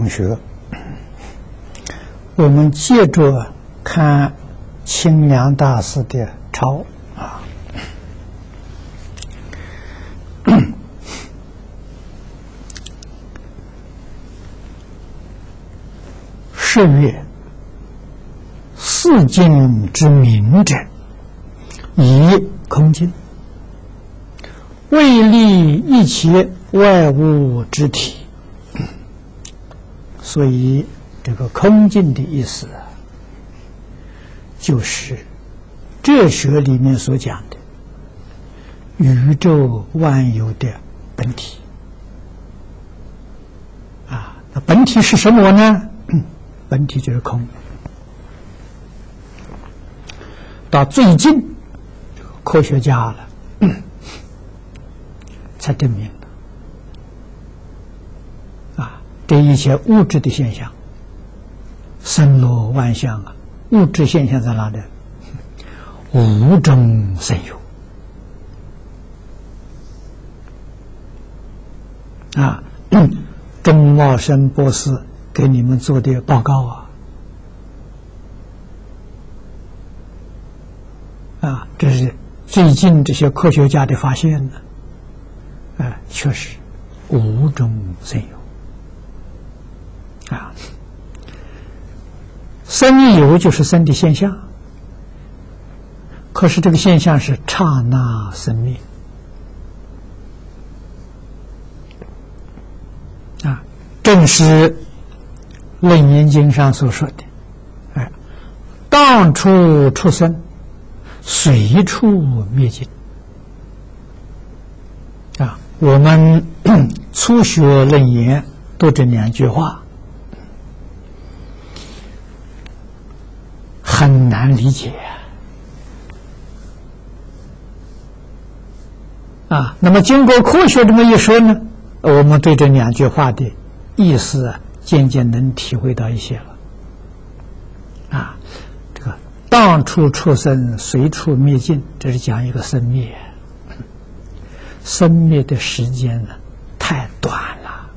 同学，我们接着看清凉大师的抄啊。是曰：四境之明者，以空境，为立一切外物之体。所以这个空境的意思啊，就是哲学里面所讲的宇宙万有的本体啊。那本体是什么呢？本体就是空。到最近，这个科学家了才证明了啊，这一切物质的现象，森罗万象啊，物质现象在哪里？无中生有啊。钟茂生博士给你们做的报告啊，这是最近这些科学家的发现呢，确实无中生有啊。生有就是生的现象，可是这个现象是刹那生灭啊，正是《楞严经》上所说的，当处出生，随处灭尽啊。我们初学楞严读这两句话很难理解啊。那么经过科学这么一说呢，我们对这两句话的意思渐渐能体会到一些了啊。这个当处出生，随处灭尽，这是讲一个生灭，生灭的时间呢太短了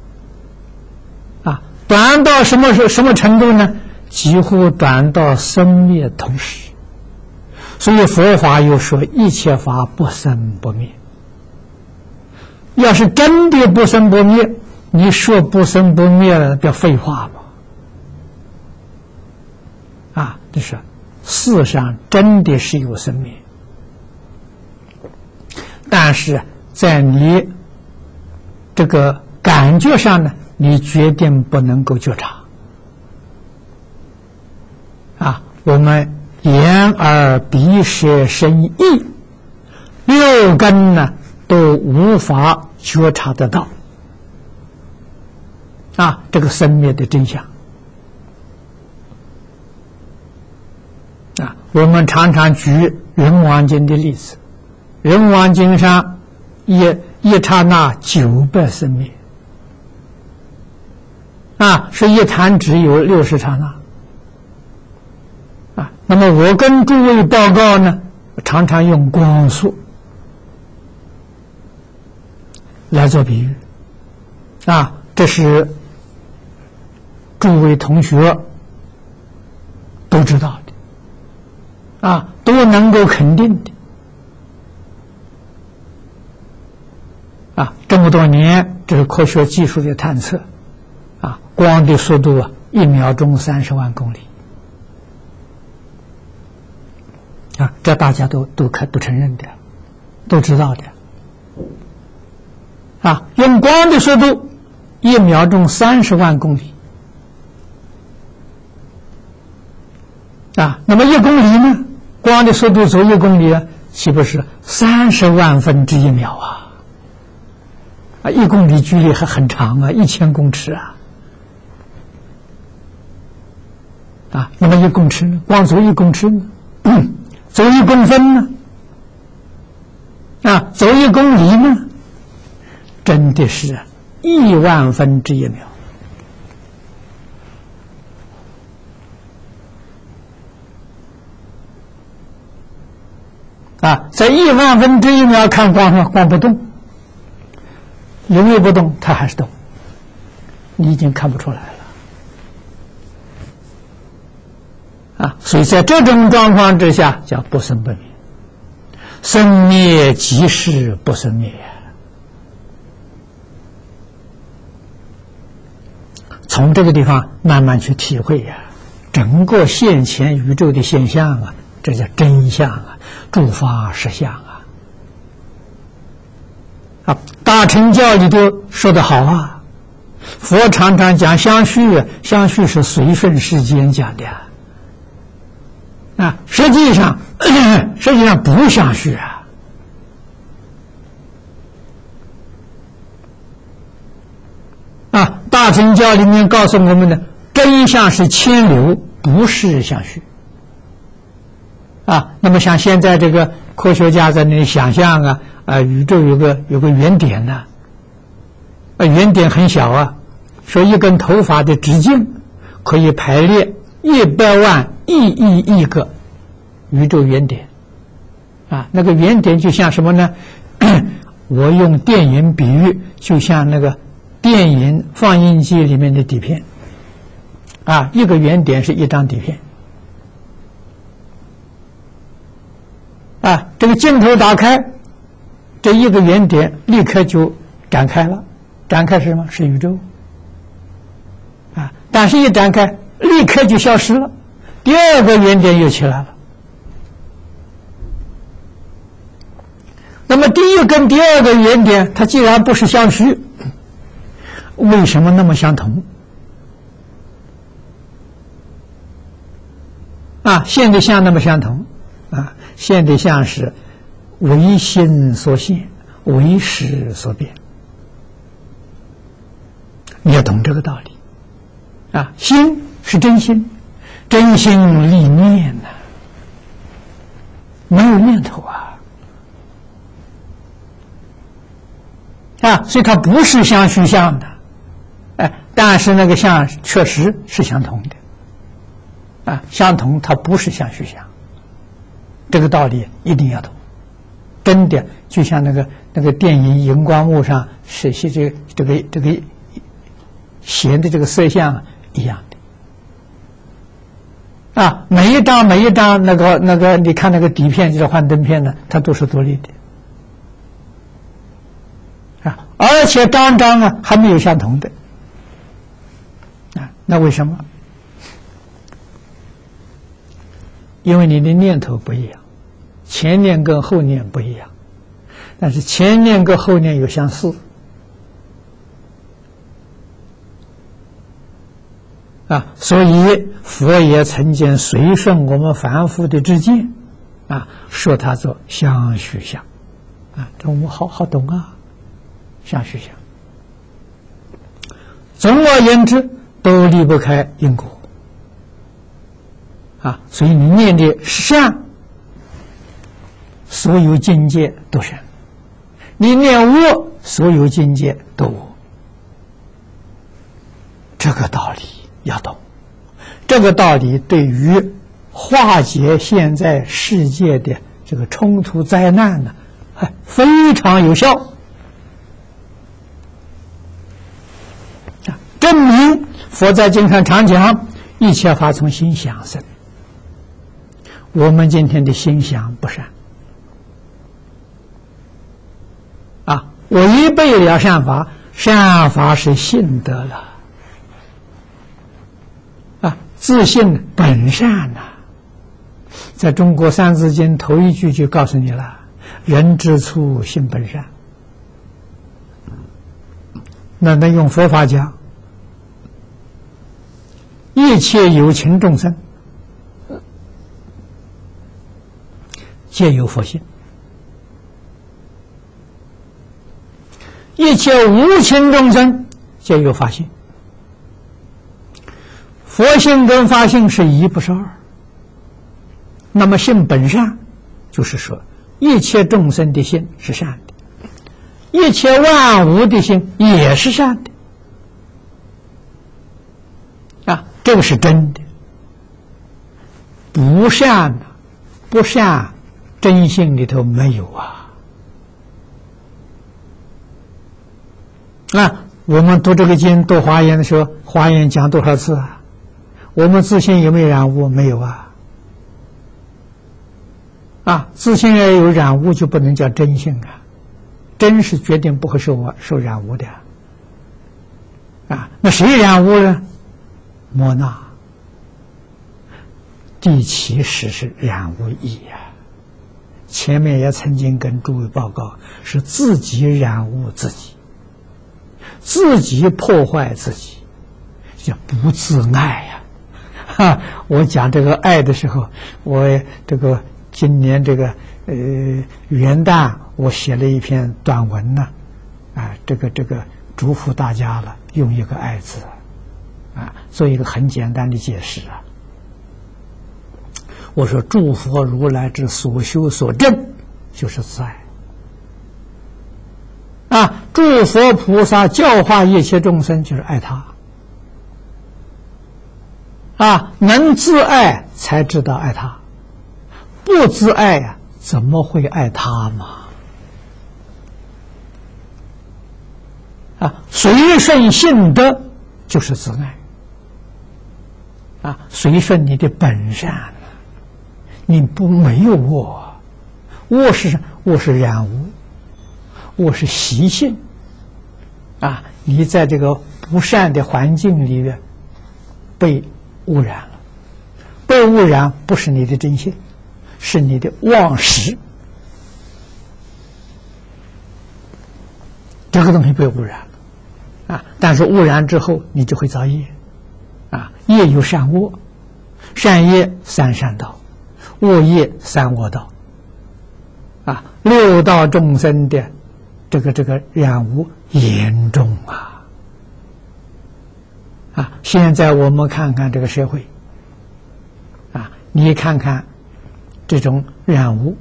啊，短到什么程度呢？几乎短到生灭同时。所以佛法又说一切法不生不灭。要是真的不生不灭，你说不生不灭不要废话嘛啊，就是世上真的是有生灭，但是在你这个感觉上呢，你决定不能够觉察啊。我们眼耳鼻舌身意六根呢都无法觉察得到啊，这个生灭的真相啊。我们常常举人王经的例子，人王经上一刹那900生灭啊，是一弹指有60刹那啊。那么我跟诸位报告呢，常常用光速来做比喻啊，这是诸位同学都知道的啊，都能够肯定的啊。这么多年，这是科学技术的探测啊，光的速度1秒钟30万公里啊，这大家都承认的，都知道的啊。用光的速度1秒钟30万公里啊，那么1公里呢？光的速度走1公里岂不是30万分之1秒啊？1公里距离还很长1000公尺啊，那么1公尺呢？光走1公尺呢？走1公分呢？啊，走1公里呢？真的是1万分之1秒啊，在1万分之1秒看光不动，有没有不动？它还是动你已经看不出来了啊！所以在这种状况之下，叫不生不灭，生灭即是不生灭。从这个地方慢慢去体会呀，整个现前宇宙的现象啊，这叫真相啊，诸法实相啊！啊，大乘教里头说得好啊，佛常常讲相续，相续是随顺世间讲的啊，实际上不相续啊。啊，大乘教里面告诉我们的真相是牵流，不是相续。啊，那么像现在这个科学家在那里想象宇宙有个原点呢，原点很小啊，说一根头发的直径可以排列100万亿个宇宙原点。啊，那个原点就像什么呢？我用电影比喻，就像那个电影放映机里面的底片，啊，一个原点是一张底片，啊，这个镜头打开，这一个原点立刻就展开了，展开是什么？是宇宙，啊，但是一展开，立刻就消失了，第二个原点又起来了。那么第一跟第二个原点，它既然不是相续，为什么那么相同？啊，现的相那么相同啊，现的相是唯心所现，唯识所变。你要懂这个道理啊，心是真心，真心立念呐，没有念头啊。啊，所以它不是相续相的，但是那个相确实是相同的，啊，相同它不是相续相，这个道理一定要懂。真的就像那个电影荧光幕上是这个显的这个色相一样的，啊，每一张那个你看那个底片就是幻灯片呢，它都是独立的。而且张还没有相同的啊，那为什么？因为你的念头不一样，前念跟后念不一样，但是前念跟后念有相似啊，所以佛也曾经随顺我们凡夫的知见啊，说它做相续相啊，这我们好懂啊。相续相，总而言之都离不开因果啊，所以你念的善，所有境界都善；你念恶，所有境界都恶。这个道理要懂，这个道理对于化解现在世界的这个冲突灾难呢，非常有效。证明佛在经上常讲，一切法从心想生。我们今天的心想不善啊，违背了善法，善法是信得了啊，自信本善呐。在中国三字经头一句就告诉你了：人之初，性本善。那用佛法讲，一切有情众生皆有佛性，一切无情众生皆有法性。佛性跟法性是一不是二。那么性本善，就是说一切众生的心是善的，一切万物的心也是善的啊，这个是真的。不善呢，不善真性里头没有啊。 我们读这个经、读华严的时候，华严讲多少次啊？我们自信有没有染污？没有啊。自信要有染污，就不能叫真性啊。真是决定不会受染污的那谁染污呢？莫那。第七识是染污意啊。前面也曾经跟诸位报告，是自己染污自己，自己破坏自己，叫不自爱呀。我讲这个爱的时候，我这个今年这个元旦，我写了一篇短文呢，这个嘱咐大家了，用一个爱字做一个很简单的解释我说诸佛如来之所修所证，就是自爱诸佛菩萨教化一切众生，就是爱他能自爱才知道爱他，不自爱怎么会爱他嘛？随顺性德就是自爱随顺你的本善，你没有我，我是染污，我是习性你在这个不善的环境里面被污染了，被污染不是你的真性，是你的妄识，这个东西被污染了但是污染之后你就会造业业有善恶，善业三善道，恶业三恶道六道众生的这个染污严重现在我们看看这个社会你看看这种染污，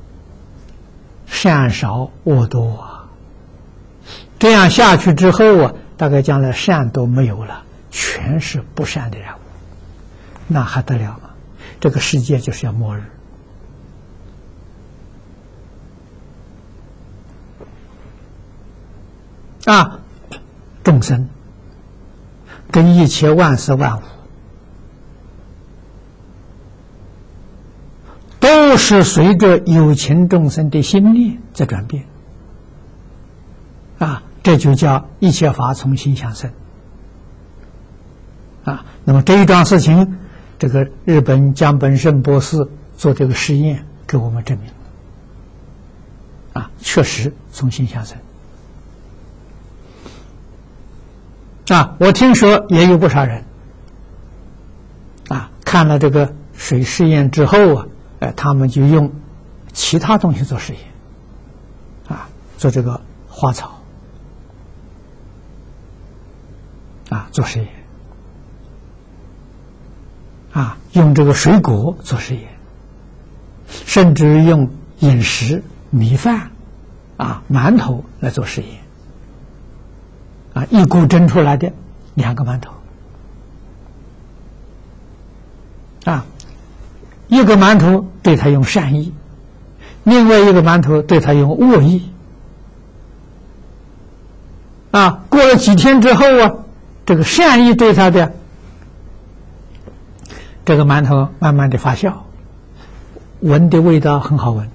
善少恶多这样下去之后大概将来善都没有了，全是不善的染污，那还得了吗？这个世界就是要末日众生跟一切万事万物都是随着有情众生的心念在转变这就叫一切法从心想生那么这一桩事情，这个日本江本胜博士做这个实验给我们证明确实从心想生我听说也有不少人看了这个水试验之后他们就用其他东西做实验做这个花草做实验用这个水果做实验，甚至用饮食米饭馒头来做实验一股蒸出来的2个馒头一个馒头对他用善意，另外一个馒头对他用恶意过了几天之后这个善意对他的这个馒头慢慢的发酵，闻的味道很好闻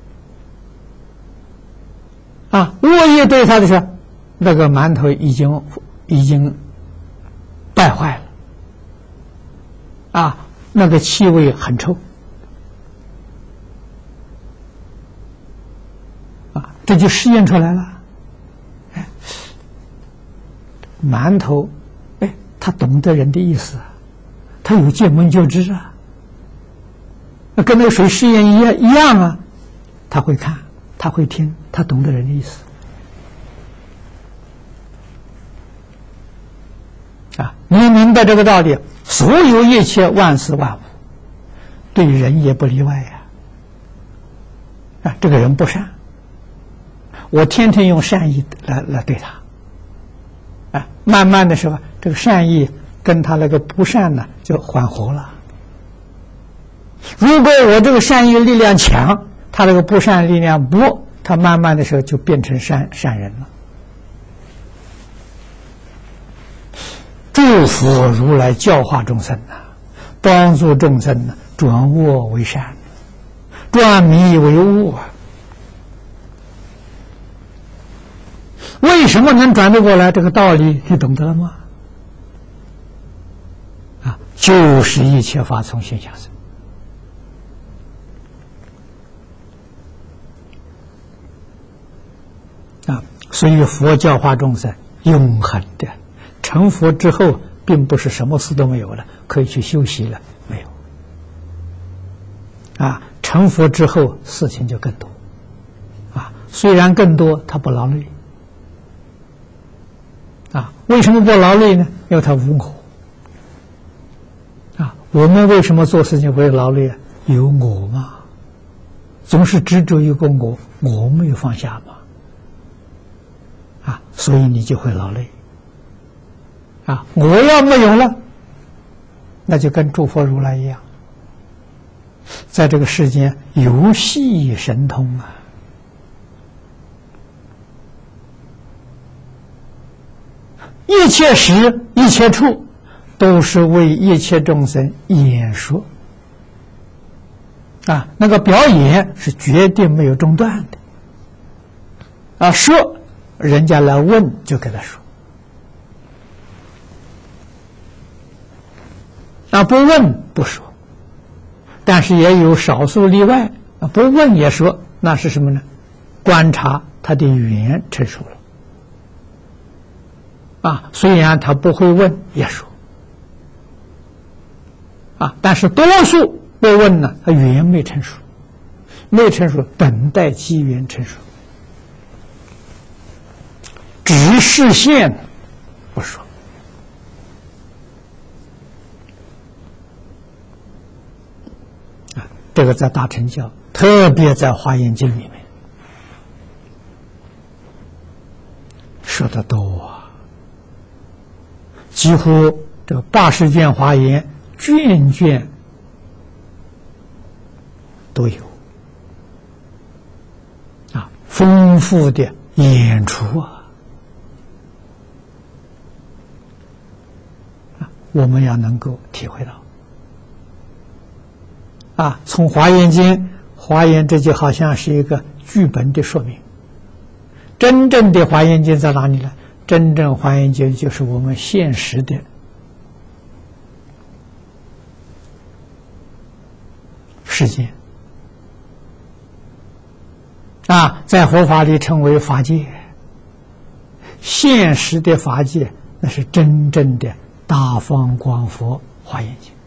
恶意对他的时候，那个馒头已经败坏了那个气味很臭这就试验出来了馒头他懂得人的意思他有见闻觉知跟那个水试验一样他会看，他会听，他懂得人的意思你明白这个道理，所有一切万事万物对人也不例外这个人不善，我天天用善意来对他慢慢的时候这个善意跟他那个不善呢就缓和了。如果我这个善意力量强，他那个不善力量薄，他慢慢的时候就变成善人了福如来教化众生呐，帮助众生呢转恶为善，转迷为悟啊。为什么能转得过来？这个道理你懂得了吗？啊，就是一切法从心想生。啊，所以佛教化众生永恒的，成佛之后，并不是什么事都没有了，可以去休息了，没有。啊，成佛之后事情就更多，啊，虽然更多，他不劳累。啊，为什么不劳累呢？因为他无我。啊，我们为什么做事情会劳累啊？有我嘛，总是执着于个我没有放下嘛。啊，所以你就会劳累。啊，我要没有了，那就跟诸佛如来一样，在这个世间游戏神通啊。一切时一切处都是为一切众生演说啊，那个表演是绝对没有中断的啊，说人家来问就给他说啊，不问不说，但是也有少数例外啊，不问也说，那是什么呢？观察他的语言成熟了。啊，虽然他不会问也说，啊，但是多数不问呢，他语言没成熟，没成熟，等待机缘成熟，只视线不说。啊，这个在大乘教，特别在华严经里面说得多啊。几乎这个80卷华严，卷卷都有啊，丰富的演出啊，我们要能够体会到啊。从华严经，华严这就好像是一个剧本的说明。真正的华严经在哪里呢？真正华严经就是我们现实的世界啊，在佛法里称为法界。现实的法界，那是真正的大方广佛华严经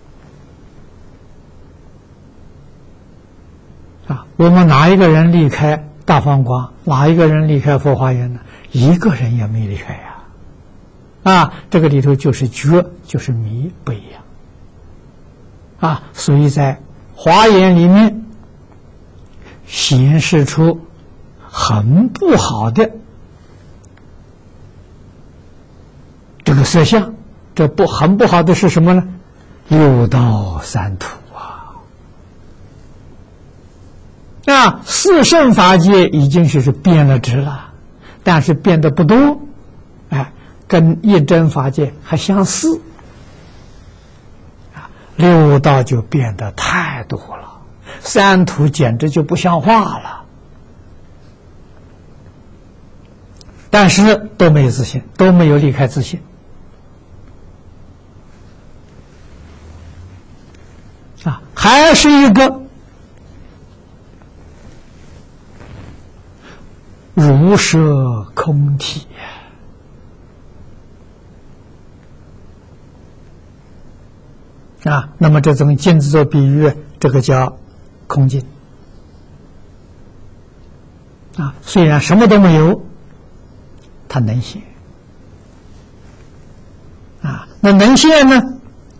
啊。我们哪一个人离开大方广，哪一个人离开佛华严呢？一个人也没离开呀！啊，这个里头就是觉，就是迷不一样啊。所以在华严里面显示出很不好的这个色相。这很不好的是什么呢？六道三途啊！四圣法界已经是变了质了。但是变得不多，哎，跟一真法界还相似，啊，六道就变得太多了，三途简直就不像话了。但是都没有自信，都没有离开自信，啊，还是一个如摄空体啊，那么这种镜子做比喻，这个叫空镜啊。虽然什么都没有，它能现啊。那能现呢，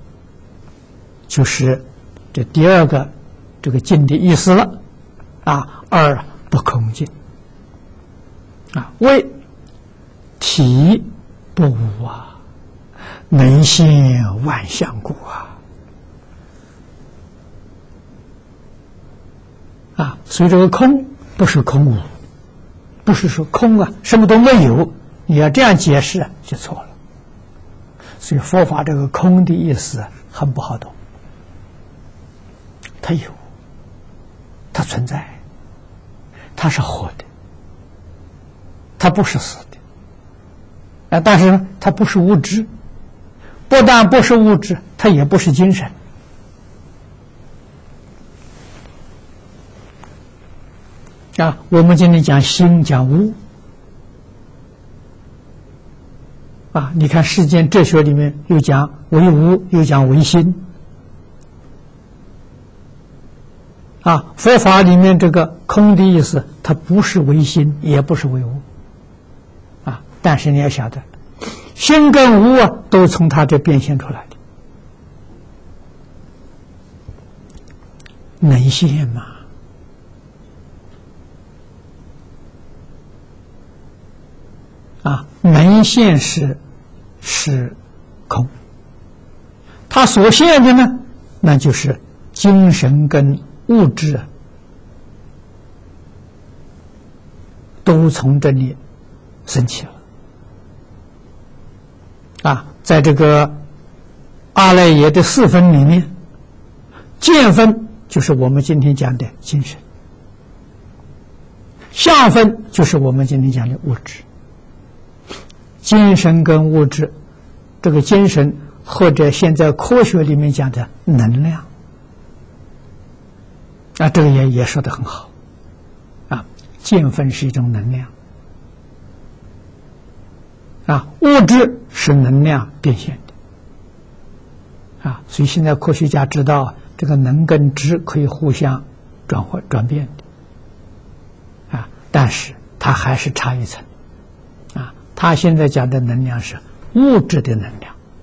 就是这第二个这个镜的意思了啊。二不空镜。啊，为体不无啊，能现万象故啊！所以这个空不是空无，不是说空啊，什么都没有，你要这样解释就错了。 所以佛法这个空的意思很不好懂。它有，它存在，它是活的，它不是死的。但是呢，它不是物质，不但不是物质，它也不是精神。我们今天讲心讲无你看世间哲学里面又讲唯无，又讲唯心佛法里面这个空的意思，它不是唯心，也不是唯无但是你要晓得，心跟无都从它这变现出来的，能现吗？能现是空，它所现的呢，那就是精神跟物质都从这里生起了在这个阿赖耶的四分里面，见分就是我们今天讲的精神，相分就是我们今天讲的物质。精神跟物质，这个精神或者现在科学里面讲的能量这个也说得很好见分是一种能量物质是能量变现的所以现在科学家知道这个能跟质可以互相转变的但是它还是差一层他现在讲的能量是物质的能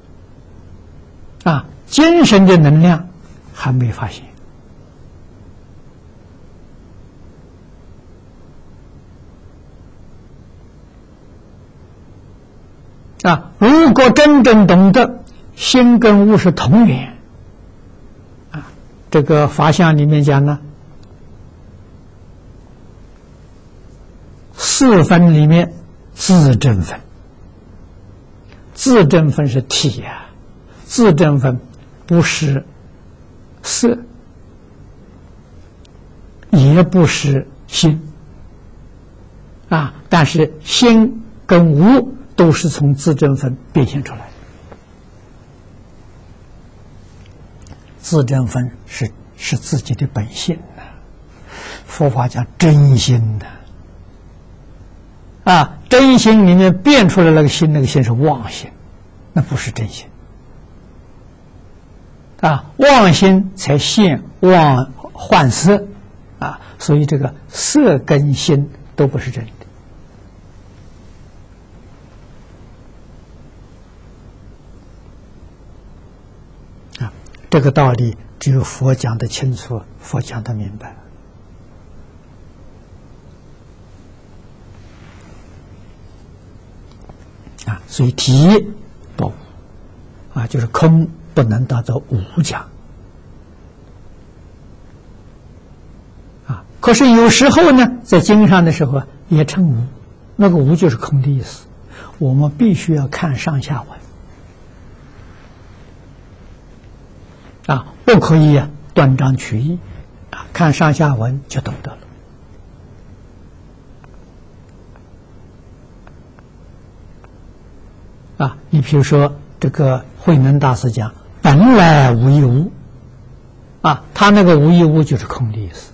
量精神的能量还没发现如果真正懂得心跟物是同源这个法相里面讲呢，四分里面自证分，自证分是体自证分不是色，也不是心但是心跟无都是从自证分变现出来的。自证分是自己的本性佛法讲真心真心里面变出来那个心，那个心是妄心，那不是真心妄心才现妄幻色所以这个色跟心都不是真的这个道理只有佛讲得清楚，佛讲得明白所以体不就是空不能当作无讲可是有时候呢，在经上的时候也称无，那个无就是空的意思。我们必须要看上下文不可以断章取义看上下文就懂得了你比如说这个慧能大师讲本来无一物他那个无一物就是空的意思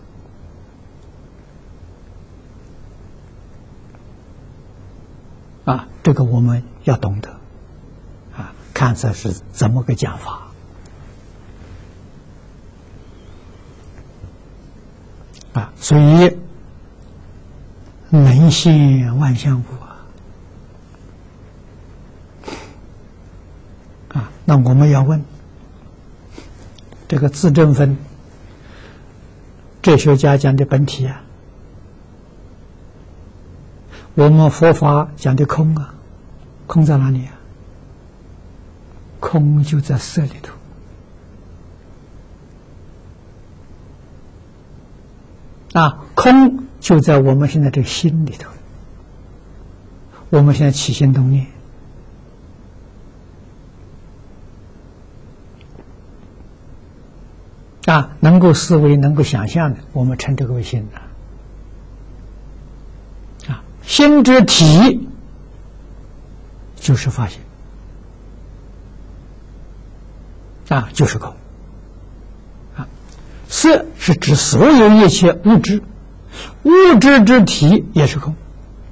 这个我们要懂得看这是怎么个讲法所以能现万象物那我们要问这个自证分哲学家讲的本体我们佛法讲的空空在哪里空就在色里头空就在我们现在这个心里头，我们现在起心动念能够思维、能够想象的，我们称这个为心心之体就是法性就是空色是指所有一切物质，物质之体也是空。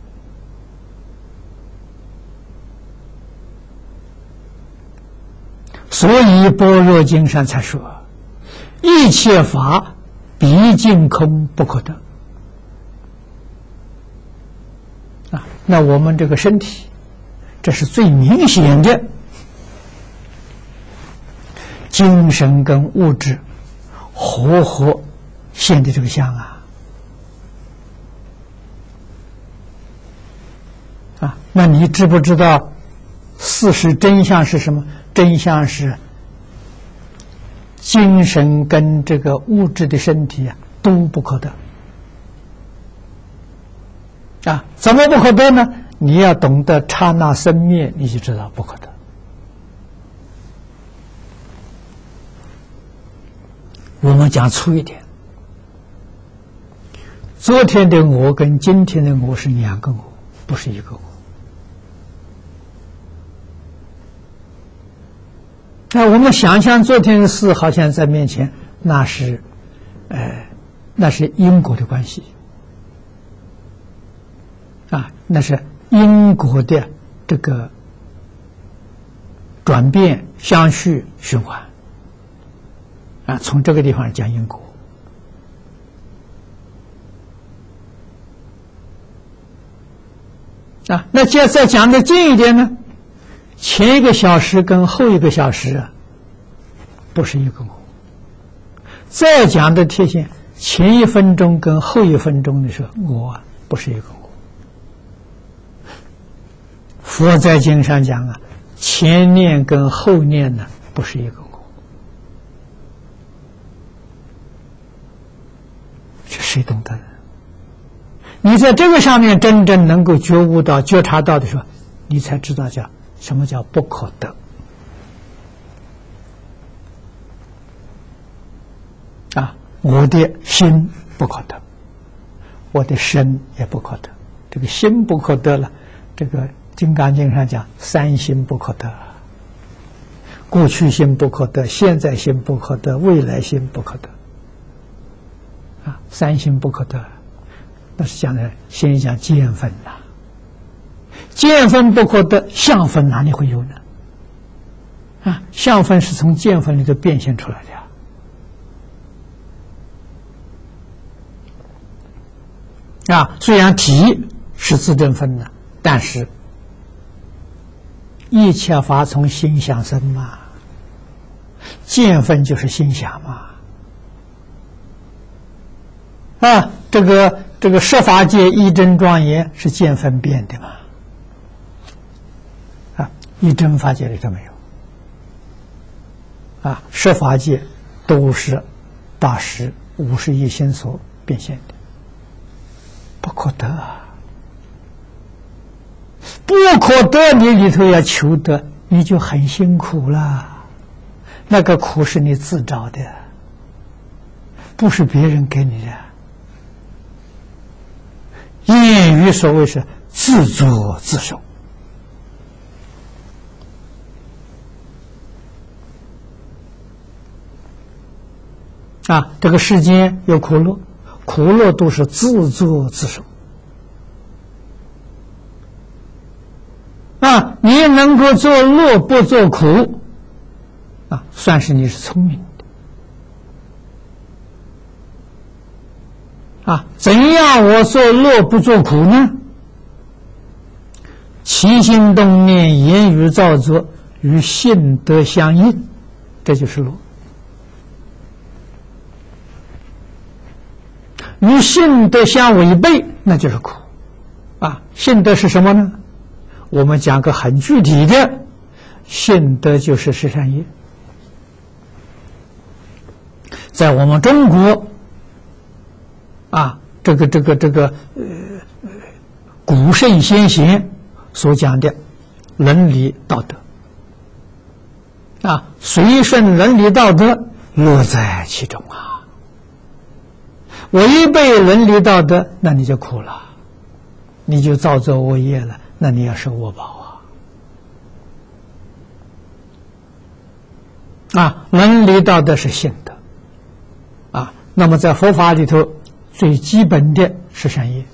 所以般若经上才说，一切法毕竟空不可得那我们这个身体，这是最明显的精神跟物质合现的这个相那你知不知道事实真相是什么？真相是精神跟这个物质的身体都不可得怎么不可得呢？你要懂得刹那生灭，你就知道不可得。我们讲粗一点，昨天的我跟今天的我是两个我，不是一个我。我们想象昨天的事好像在面前，那是因果的关系那是因果的这个转变、相续、循环从这个地方讲因果那再讲的近一点呢，前一个小时跟后一个小时不是一个我。再讲的贴现，前一分钟跟后一分钟的时候，我不是一个我。佛在经上讲前念跟后念呢不是一个我。这谁懂得？你在这个上面真正能够觉悟到、觉察到的时候，你才知道什么叫不可得我的心不可得，我的身也不可得。这个心不可得了，这个《金刚经》上讲三心不可得，过去心不可得，现在心不可得，未来心不可得三心不可得。那是讲的先讲见分见分不可得，相分哪里会有呢相分是从见分里头变现出来的虽然体是自证分的，但是一切法从心想生嘛，见分就是心想嘛这个十法界一真庄严是见分变的嘛一真法界里头没有十法界都是80、50亿心所变现的，不可得不可得，你里头要求得，你就很辛苦了。那个苦是你自找的，不是别人给你的。谚语所谓是自作自受这个世间有苦乐，苦乐都是自作自受你能够做乐不做苦算是你是聪明的怎样我做乐不做苦呢？起心动念、言语造作与性德相应，这就是乐。与性德相违背，那就是苦性德是什么呢？我们讲个很具体的，性德就是十善业。在我们中国这个古圣先贤所讲的伦理道德随顺伦理道德乐在其中啊。违背伦理道德，那你就苦了，你就造作恶业了，那你要受恶报啊！伦理道德是信德啊，那么在佛法里头，最基本的是善业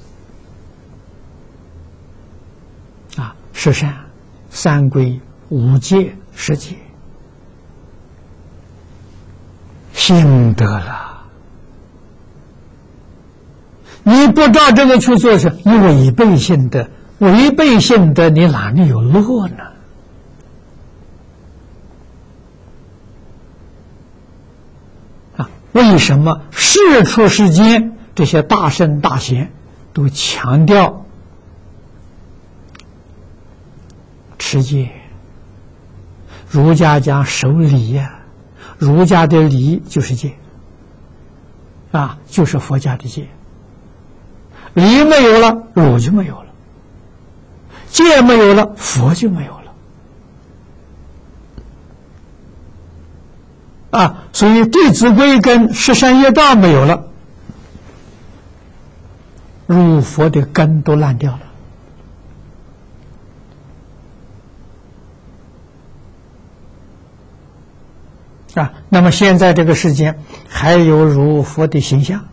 啊，是善、三规、五戒、十戒，信德了。你不照这个去做事，你违背信德，违背信德，你哪里有乐呢？啊，为什么世出世间这些大圣大贤都强调持戒？儒家讲守礼呀，儒家的礼就是戒啊，就是佛家的戒。礼没有了，儒就没有了；戒没有了，佛就没有了。啊，所以《弟子规》跟十善业道没有了，儒佛的根都烂掉了。啊，那么现在这个世间还有儒佛的形象，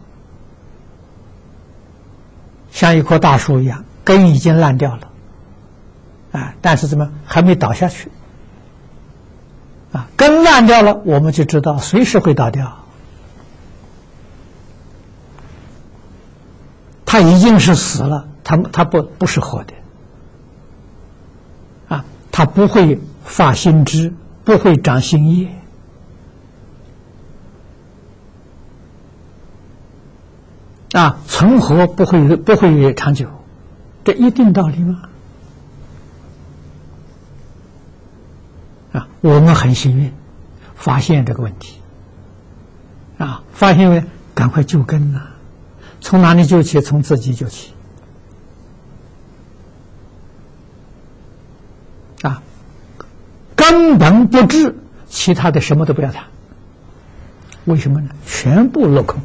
像一棵大树一样，根已经烂掉了，啊，但是怎么还没倒下去？啊，根烂掉了，我们就知道随时会倒掉。它已经是死了，它不是活的，啊，它不会发新枝，不会长新叶。啊，存活不会长久，这一定道理吗？啊，我们很幸运发现这个问题，啊，发现了赶快救根呐！从哪里救起？从自己救起。啊，根本不治，其他的什么都不要谈。为什么呢？全部落空。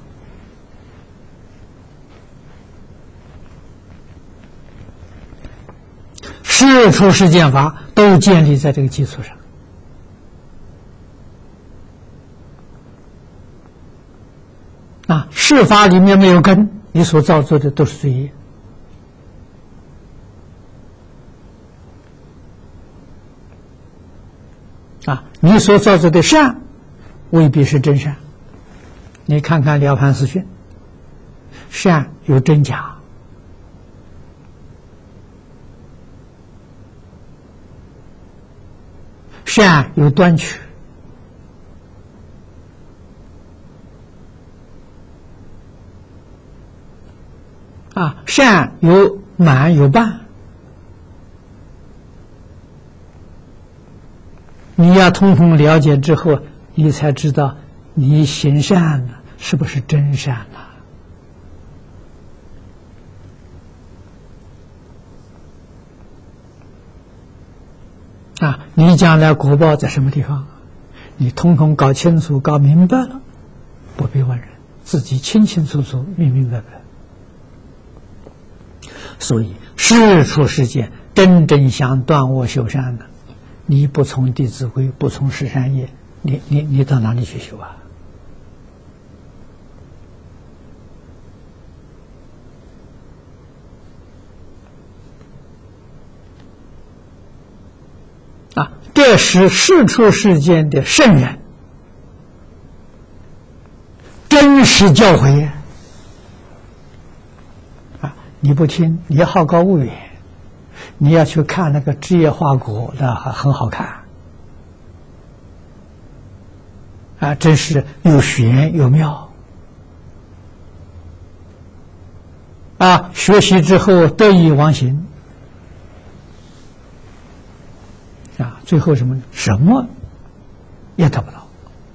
世出世间法都建立在这个基础上。啊，世法里面没有根，你所造作的都是罪业。啊，你所造作的善未必是真善。你看看《了凡四训》，善有真假。善有端曲，啊，善有满有半，你要通通了解之后，你才知道你行善呢是不是真善呢？啊，你将来果报在什么地方？你通通搞清楚、搞明白了，不必问人，自己清清楚楚、明明白白。所以世出世间，真正想断恶修善的，你不从《弟子规》，不从十善业，你到哪里去修啊？啊，这是世出世间的圣人真实教诲啊！你不听，你好高骛远，你要去看那个枝叶花果的，很好看啊，真是又玄又妙啊！学习之后得意忘形。啊，最后什么呢？什么也得不到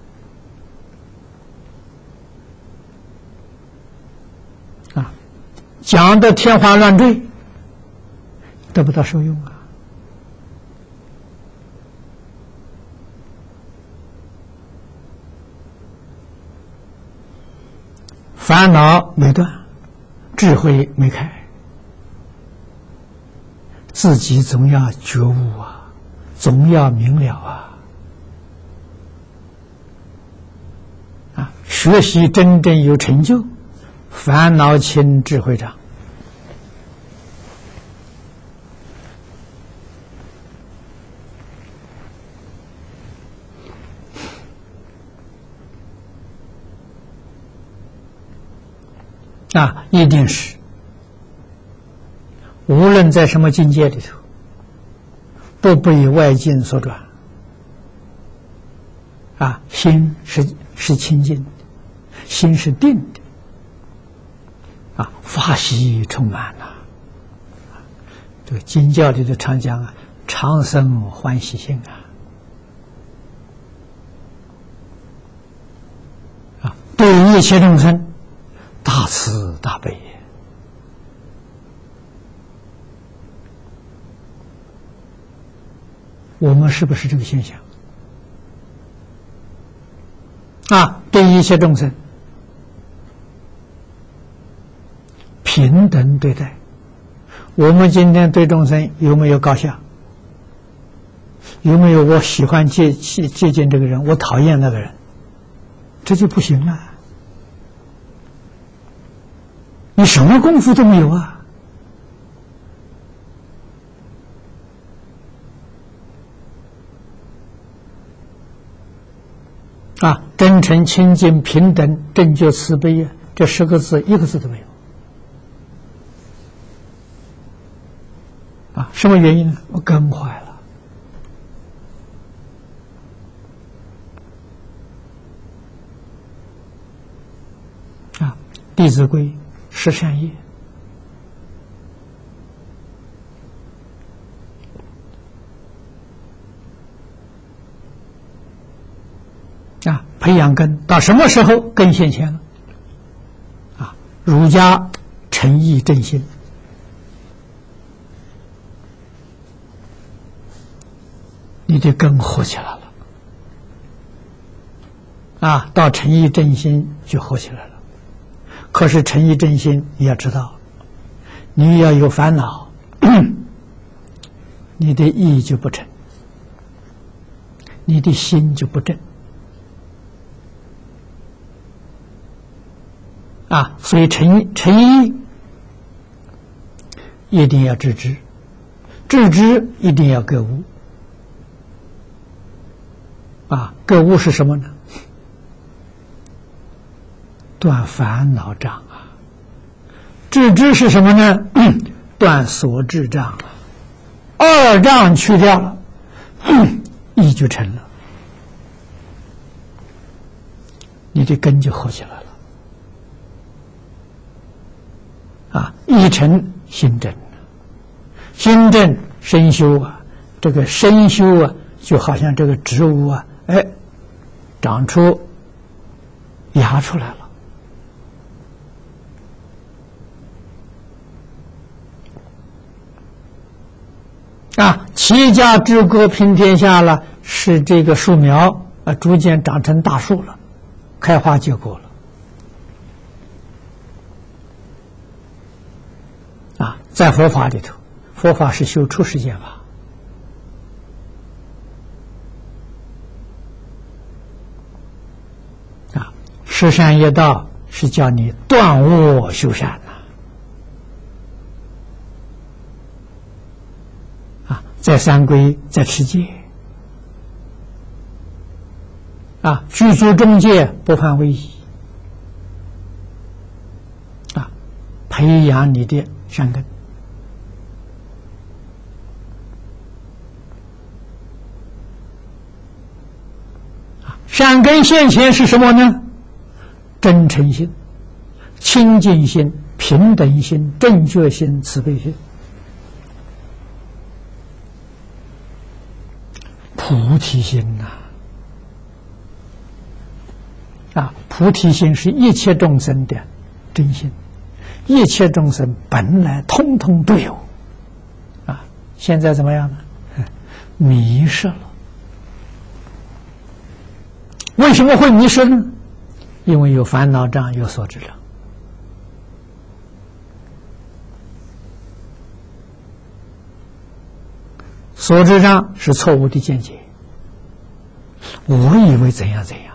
啊！讲的天花乱坠，得不到受用啊！ 烦恼没断，智慧没开，自己总要觉悟啊，总要明了啊！学习真正有成就，烦恼轻，智慧长。一定是无论在什么境界里头，不被外境所转。心是清净的，心是定的，法喜充满了。这个经教里的常讲常生欢喜心对一切众生大慈大悲。我们是不是这个现象？对一切众生平等对待。我们今天对众生有没有高下？有没有我喜欢接近这个人，我讨厌那个人？这就不行了。你什么功夫都没有真诚、清净、平等、正觉、慈悲这10个字一个字都没有什么原因呢？我根坏了弟子规十善业培养根到什么时候根现前了？儒家诚意正心，你的根活起来了到诚意正心就活起来了。可是诚意正心你要知道，你要有烦恼你的意就不成，你的心就不正所以诚意一定要知之，知之一定要觉悟觉悟是什么呢？断烦恼障知之是什么呢？断所知障二障去掉了意就成了，你的根就合起来了意成心正，心正身修这个身修就好像这个植物长出芽出来了齐家治国平天下了，是这个树苗逐渐长成大树了，开花结果了在佛法里头，佛法是修出世间法十善业道是叫你断恶修善在三规，在持戒具足中戒，不犯威仪培养你的善根善根现前是什么呢？真诚心、清净心、平等心、正觉心、慈悲心。菩提心菩提心是一切众生的真心，一切众生本来通通都有现在怎么样呢？迷失了。为什么会迷失呢？因为有烦恼障，有所知障所知障是错误的见解。我以为怎样怎样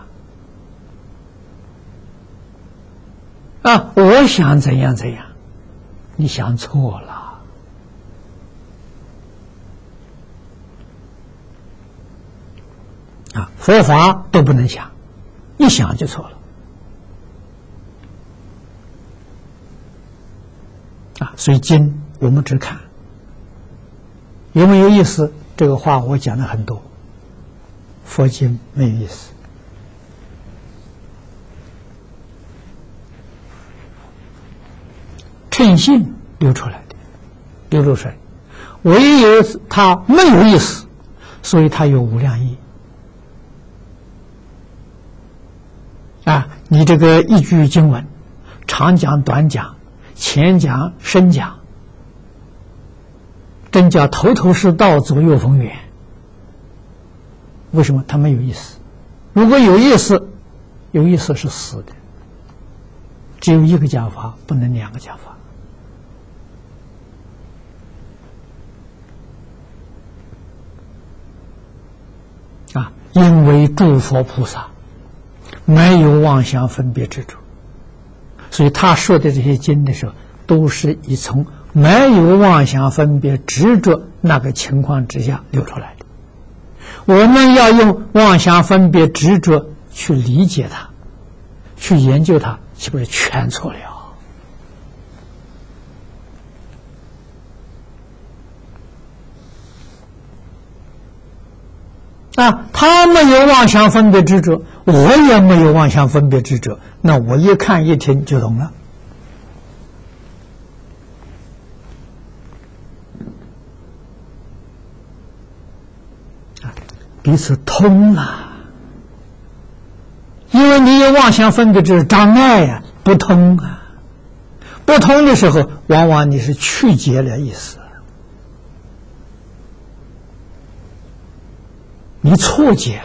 啊，我想怎样怎样，你想错了啊！佛法都不能想，一想就错了啊！所以经我们只看有没有意思，这个话我讲了很多，佛经没有意思。称性流出来的，流露出来，唯有它没有意思，所以它有无量义啊！你这个一句经文，长讲短讲，浅讲深讲，真叫头头是道，左右逢源。为什么？它没有意思。如果有意思，有意思是死的，只有一个讲法，不能两个讲法。啊，因为诸佛菩萨没有妄想分别执着，所以他说的这些经的时候，都是以从没有妄想分别执着那个情况之下流出来的。我们要用妄想分别执着去理解它，去研究它，岂不是全错了？啊，他没有妄想分别执着，我也没有妄想分别执着，那我一看一听就懂了。彼此通了，因为你有妄想分别执着障碍呀，不通啊。不通的时候，往往你是曲解了意思。你错解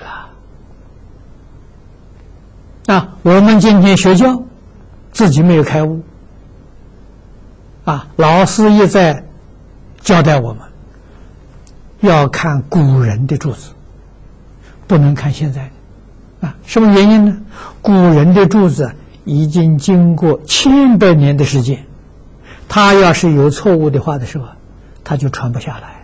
了啊！我们今天学教，自己没有开悟啊！老师一再交代我们，要看古人的著作，不能看现在的啊！什么原因呢？古人的著作已经经过千百年的时间，他要是有错误的话的时候，他就传不下来。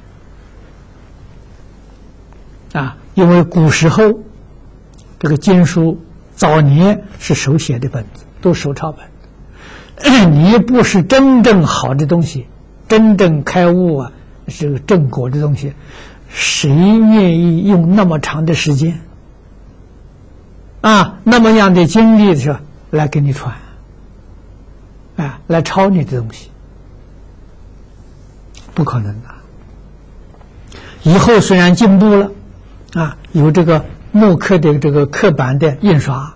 啊，因为古时候这个经书早年是手写的本子，都手抄本。你不是真正好的东西，真正开悟啊，这个正果的东西，谁愿意用那么长的时间啊，那么样的精力的时候来给你传啊，来抄你的东西？不可能的。以后虽然进步了啊，有这个木刻的这个刻板的印刷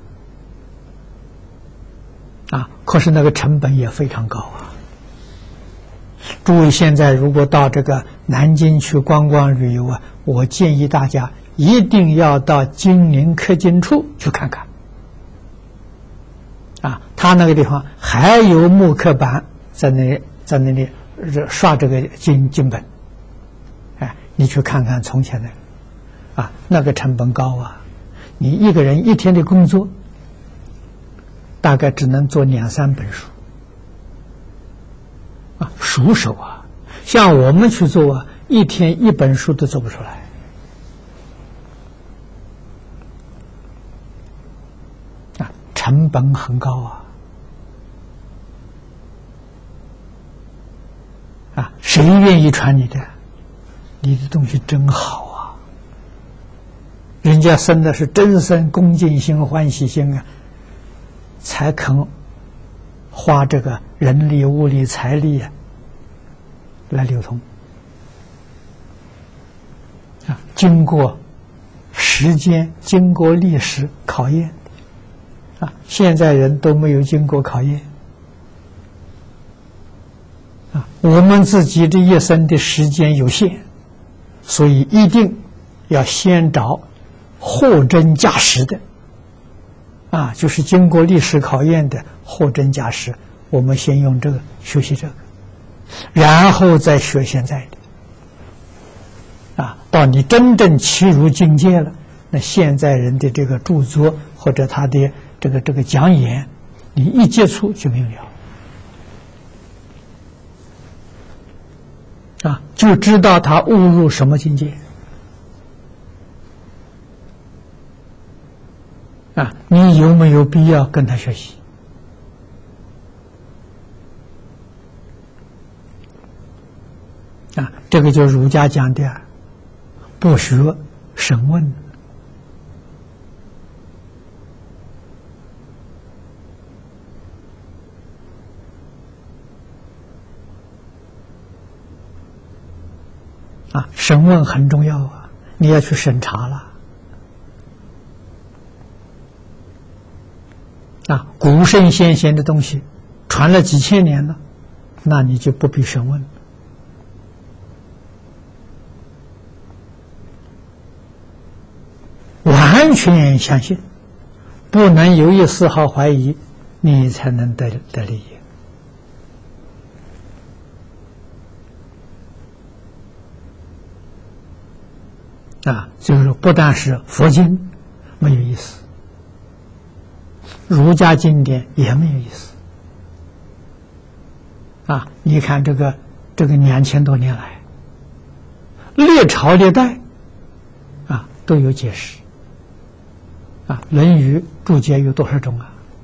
啊，可是那个成本也非常高啊。诸位现在如果到这个南京去观光旅游啊，我建议大家一定要到金陵刻经处去看看啊，他那个地方还有木刻板在那里刷这个经本，哎，你去看看从前的。啊，那个成本高啊！你一个人一天的工作，大概只能做2、3本书啊，熟手啊！像我们去做啊，一天1本书都做不出来啊，成本很高啊！啊，谁愿意传你的？你的东西真好啊！人家生的是真生恭敬心、欢喜心啊，才肯花这个人力、物力、财力啊来流通啊，经过时间、经过历史考验啊，现在人都没有经过考验啊，我们自己这一生的时间有限，所以一定要先找货真价实的啊，就是经过历史考验的货真价实，我们先用这个学习这个，然后再学现在的到你真正契入境界了，那现在人的这个著作或者他的这个讲演，你一接触就明了，就知道他误入什么境界。你有没有必要跟他学习？这个就是儒家讲的不学审问。审问很重要你要去审查了。古圣先贤的东西传了几千年了，那你就不必审问。完全相信，不能有一丝毫怀疑，你才能得利益。就是不但是佛经没有意思，儒家经典也没有意思。你看这个2000多年来，历朝历代都有解释。《论语》注解有多少种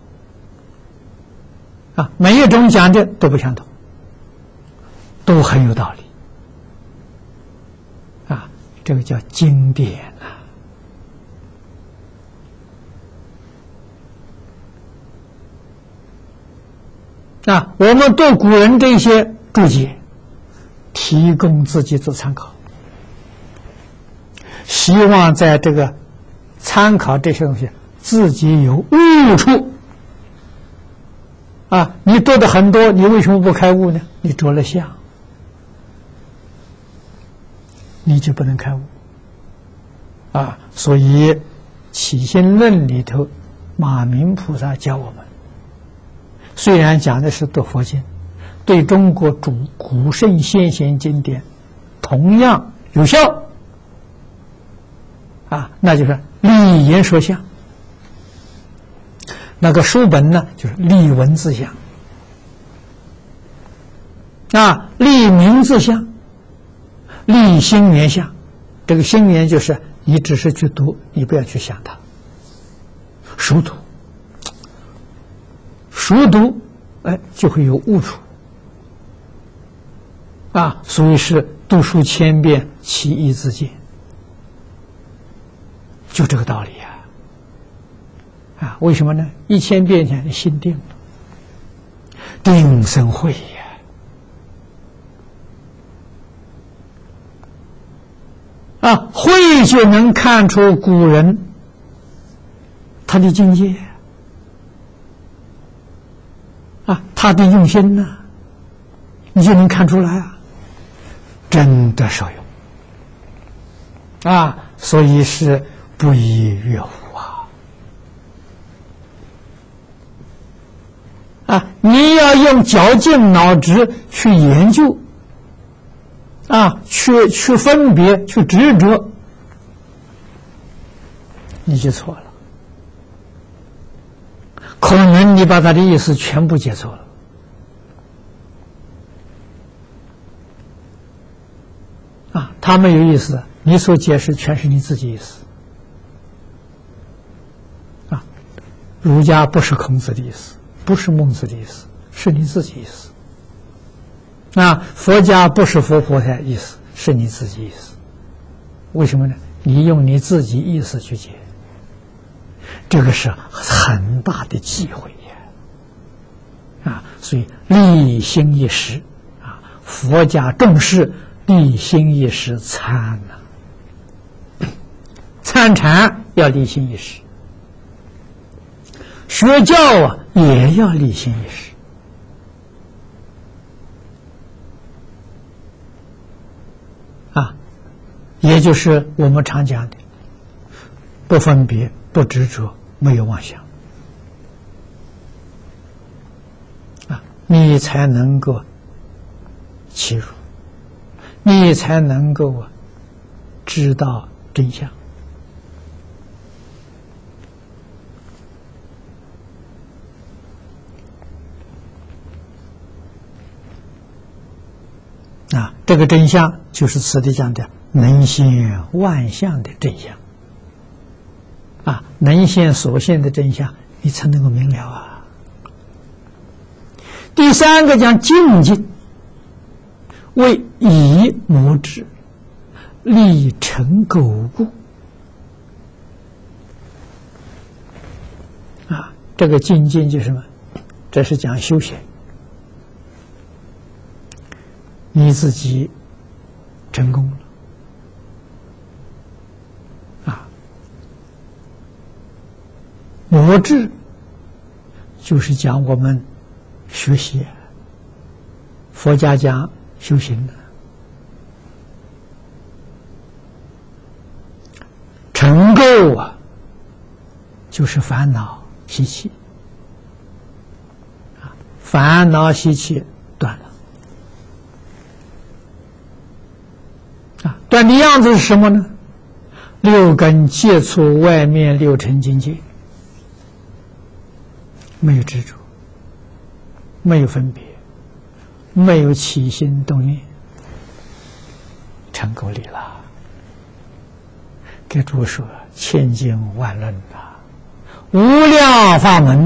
每一种讲的都不相同，都很有道理。这个叫经典我们对古人这些注解提供自己做参考，希望在这个参考这些东西自己有悟处你读的很多，你为什么不开悟呢？你着了相，你就不能开悟所以起心论里头，马明菩萨教我们，虽然讲的是读佛经，对中国古圣先贤经典同样有效那就是立言说相。那个书本呢，就是立文字相立名字相，立心缘相。这个心缘就是你只是去读，你不要去想它。熟读就会有悟处所以是读书千遍，其义自见，就这个道理为什么呢？1000遍前的心定了，定生慧慧就能看出古人他的境界他的用心你就能看出来真的受用所以是不亦乐乎你要用绞尽脑汁去研究去分别，去执着，你就错了。可能你把他的意思全部解错了他没有意思，你所解释全是你自己意思儒家不是孔子的意思，不是孟子的意思，是你自己意思佛家不是佛陀的意思，是你自己意思。为什么呢？你用你自己意思去解，这个是很大的忌讳所以立心一时佛家重视立心一时参参禅要立心一时，学教也要立心一时也就是我们常讲的不分别、不执着、没有妄想你才能够契入，你才能够知道真相。这个真相就是此地讲的能现万象的真相。能现所现的真相，你才能够明了啊。第三个讲静静，为以魔智，立成苟故。这个静静就是什么？这是讲修行。你自己成功了魔智就是讲我们学习，佛家讲修行的。成垢就是烦恼习气，烦恼习气断了。断的样子是什么呢？六根接触外面六尘境界，没有执着，没有分别，没有起心动念，成够理了。给诸说千经万论无量法门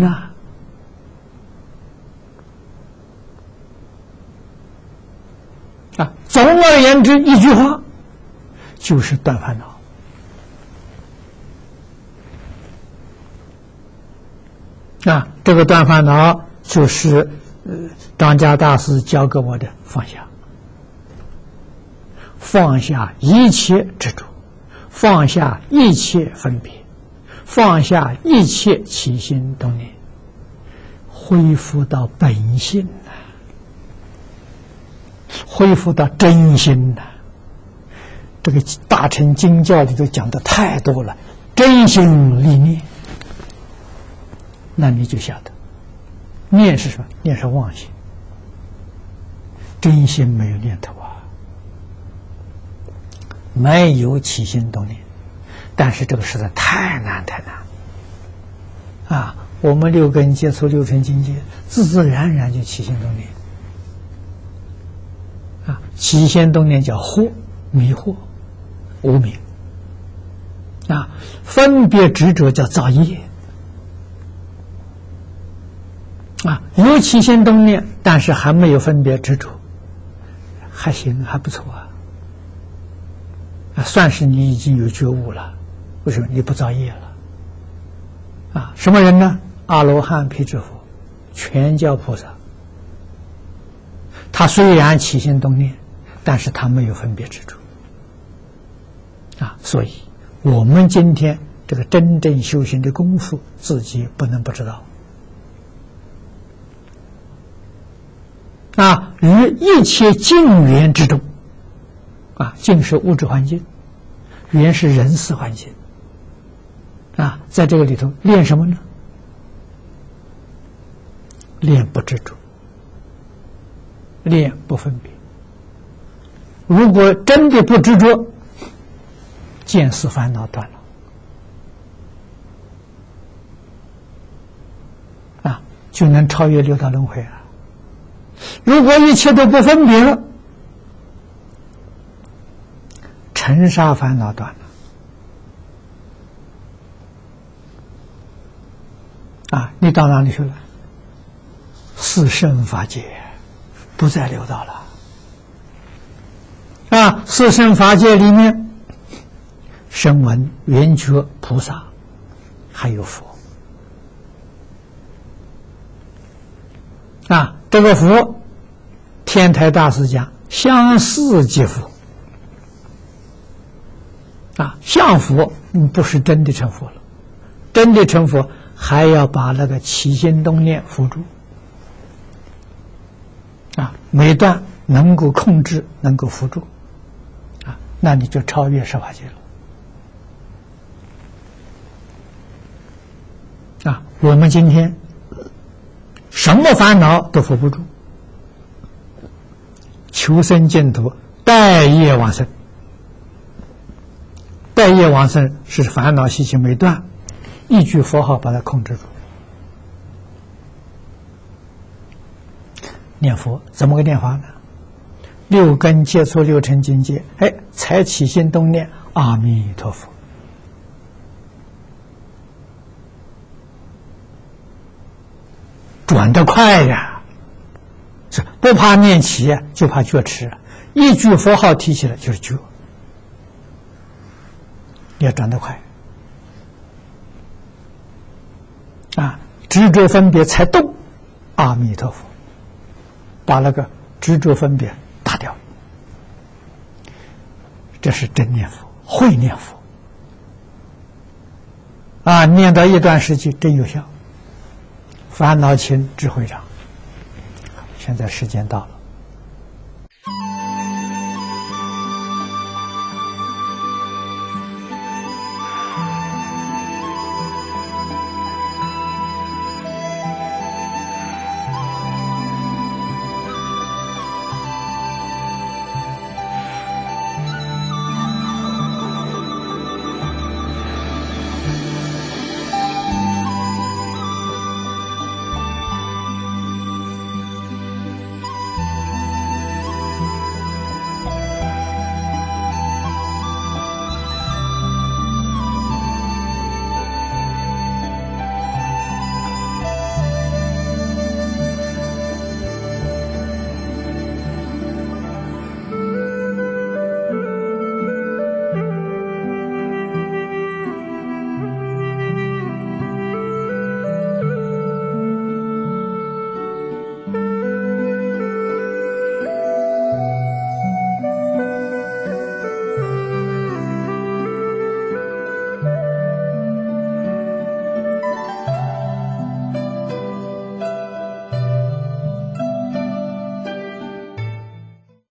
总而言之，一句话就是断烦恼。这个断烦恼就是张家大师教给我的放下，放下一切执着，放下一切分别，放下一切起心动念，恢复到本性恢复到真心这个大乘经教里头讲的太多了，真心立念，那你就晓得，念是什么？念是妄心，真心没有念头没有起心动念。但是这个实在太难我们六根接触六尘境界，自自然然就起心动念起心动念叫惑，迷惑，无明分别执着叫造业有起心动念，但是还没有分别执着，还行，还不错算是你已经有觉悟了。为什么？你不造业了什么人呢？阿罗汉、辟支佛、全教菩萨，他虽然起心动念，但是他没有分别执着所以我们今天这个真正修行的功夫，自己不能不知道于一切境缘之中境是物质环境，缘是人事环境在这个里头练什么呢？练不执着，练不分别。如果真的不执着，见思烦恼断了就能超越六道轮回如果一切都不分别了，尘沙烦恼断了你到哪里去了？四圣法界，不在六道了四圣法界里面，声闻、缘觉、菩萨，还有佛这个佛，天台大师讲相似即佛像佛不是真的成佛了，真的成佛还要把那个起心动念扶住每段能够控制，能够扶住那你就超越十法界了我们今天什么烦恼都扶不住，求生净土，待业往生待业往生是烦恼习气没断，一句佛号把它控制住。念佛怎么个念法呢？六根接触六尘境界，才起心动念阿弥陀佛。转得快呀，是不怕念起呀，就怕觉迟。一句佛号提起来就是觉，要转得快啊！执着分别才动，阿弥陀佛，把那个执着分别打掉。这是真念佛，会念佛啊！念到一段时期真有效，烦恼轻，智慧长。现在时间到了。